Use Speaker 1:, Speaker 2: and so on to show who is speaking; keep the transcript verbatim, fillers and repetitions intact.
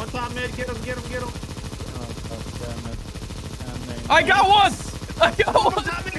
Speaker 1: on top mid. Get him, get him, get him.
Speaker 2: Oh, God damn it.
Speaker 3: I got one! I got one!
Speaker 1: Top mid.